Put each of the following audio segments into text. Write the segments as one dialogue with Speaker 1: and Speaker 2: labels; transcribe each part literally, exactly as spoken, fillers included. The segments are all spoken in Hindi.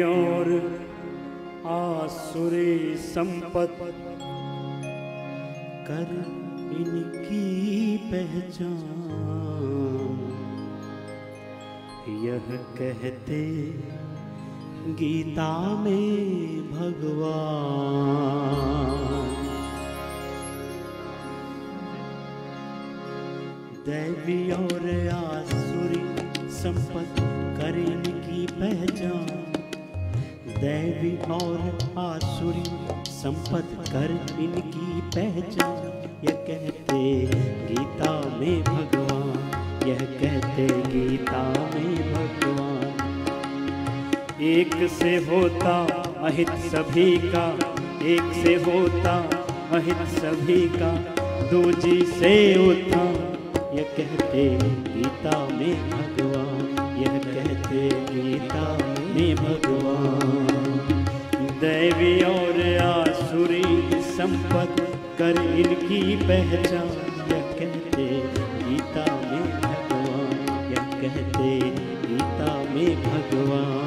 Speaker 1: और आसुरी संपत्ति कर इनकी पहचान, यह कहते गीता में भगवान। दैवी और आसुरी संपत्ति कर इनकी पहचान, दैवी और आसुरी संपत्ति कर इनकी पहचान, यह कहते गीता में भगवान, यह कहते गीता में भगवान। एक से होता अहित सभी का, एक से होता अहित सभी का, दूजी से उत्थान, यह कहते गीता में भगवान, यह कहते गीता में भगवान। दैवी और आसुरी संपत्ति कर इनकी पहचान, यह कहते गीता में भगवान, यह कहते गीता में भगवान।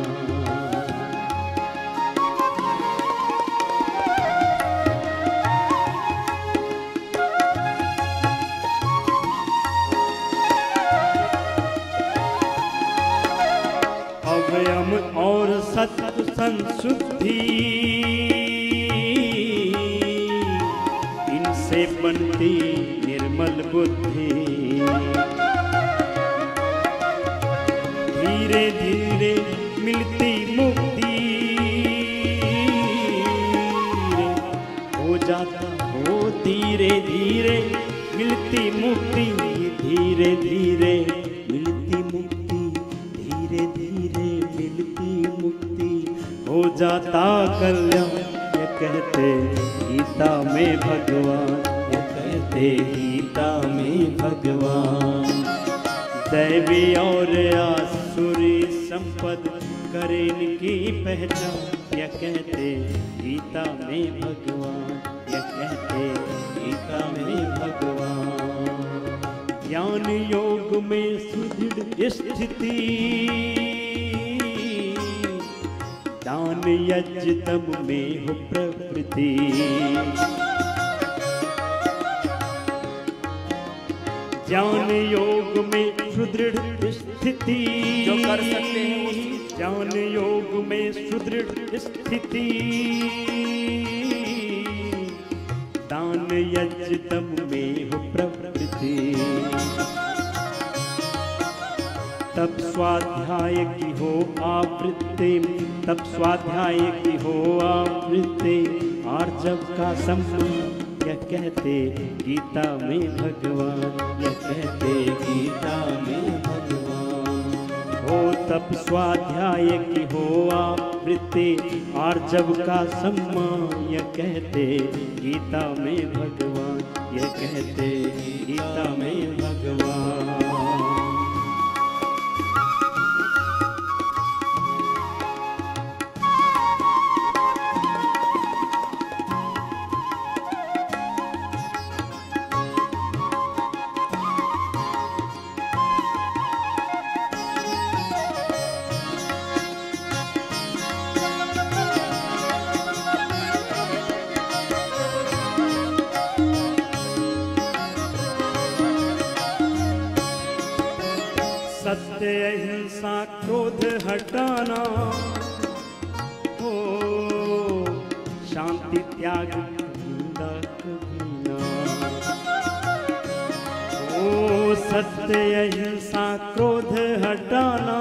Speaker 1: अभयम और सत्व संशुद्धि, इनसे बनती निर्मल बुद्धि। धीरे धीरे मिलती मुक्ति, हो जाता हो धीरे धीरे मिलती मुक्ति, धीरे धीरे मिलती मुक्ति, धीरे धीरे मिलती मुक्ति, हो जाता कल्याण, यह कहते गीता में भगवान, यह कहते गीता में भगवान। दैवी और आसुरी संपद कर इनकी पहचान, यह कहते गीता में भगवान, यह कहते गीता में भगवान। ज्ञान योग में सुदृढ़ स्थिति, दान यज्ञ तप में हो प्रवृत्ति। ज्ञान योग में सुदृढ़ स्थिति,
Speaker 2: जो कर सकते हैं
Speaker 1: ज्ञान योग में सुदृढ़ स्थिति, दान यज्ञ तप में हो प्रवृत्ति। तब स्वाध्याय की हो आवृत्ति, तब स्वाध्याय की हो आवृत्ति, आर्जव का सम्मान, यह कहते गीता में भगवान, यह कहते गीता में भगवान। हो तब स्वाध्याय की हो आवृत्ति, आर्जव का सम्मान, यह कहते गीता में भगवान, यह कहते गीता में भगवान। सत्य अहिंसा क्रोध हटाना, हो शांति त्याग निंदा कभी ना। ओ सत्य अहिंसा क्रोध हटाना,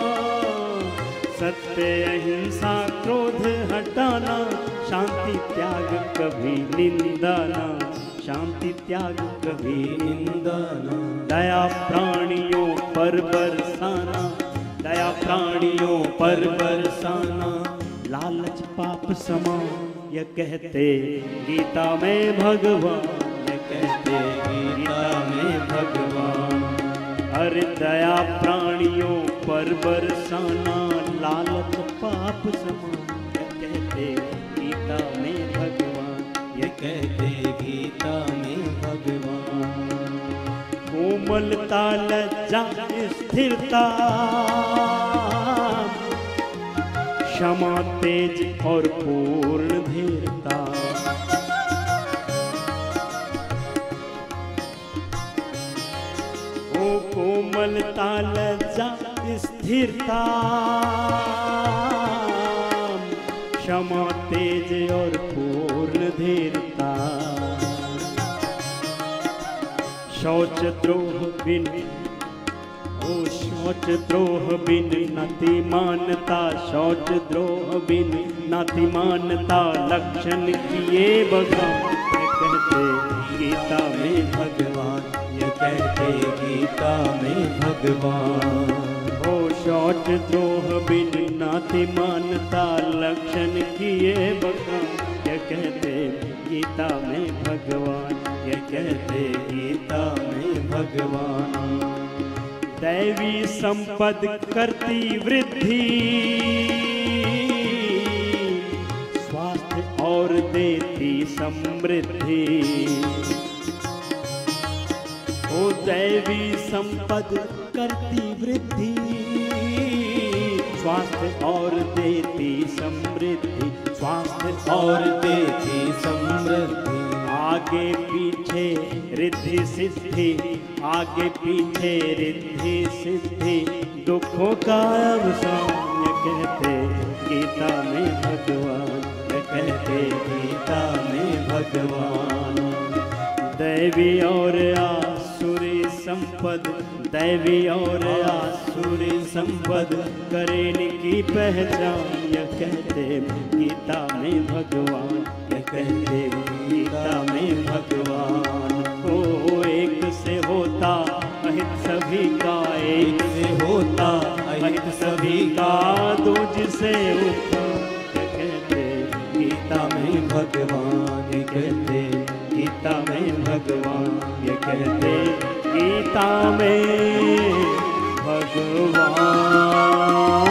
Speaker 1: सत्य अहिंसा क्रोध हटाना, शांति त्याग कभी निंदा ना, शांति त्याग कभी निंदा ना। दया प्राणियों पर बरसाना, दया प्राणियों पर बरसाना, लालच पाप समा, यह कहते गीता में भगवान, यह कहते गीता में भगवान। हर दया प्राणियों पर बरसाना, लालच पाप समा, यह कहते गीता में भगवान, यह कहते गीता में भगवान। कोमलता लज्जा स्थिरता, क्षमा तेज और पूर्ण धीरता, ओ कोमलता लज्जा स्थिरता, क्षमा तेज और पूर्ण धीरता, शौच द्रोह बिन, ओ शौच द्रोह बिन नति मानता, शौच द्रोह बिन नति मानता, लक्षण किए भगवान कहते गीता में भगवान, ये कहते गीता में भगवान। ओ शौच द्रोह बिन नाति मानता, लक्षण किए भगवान, ये कहते गीता में भगवान, ये कहते गीता में भगवान। दैवी संपद करती वृद्धि, स्वास्थ्य और देती समृद्धि, ओ दैवी संपद करती वृद्धि, स्वास्थ्य और देती समृद्धि, स्वास्थ्य और देती समृद्धि, आगे पीछे रिद्धि सिद्धि, आगे पीछे रिद्धि सिद्धि, दुखों का अवसान, ये कहते गीता में भगवान, ये कहते गीता में भगवान। दैवी और आसुरी संपद, दैवी और आसुरी संपद करें की पहचान, ये कहते गीता में भगवान, ये कहते गीता में भगवान। ओ एक से होता अहित सभी का, एक से होता अहित सभी का, दूज से ऊपर, ये कहते गीता में भगवान, ये कहते गीता में भगवान, ये कहते गीता में भगवान।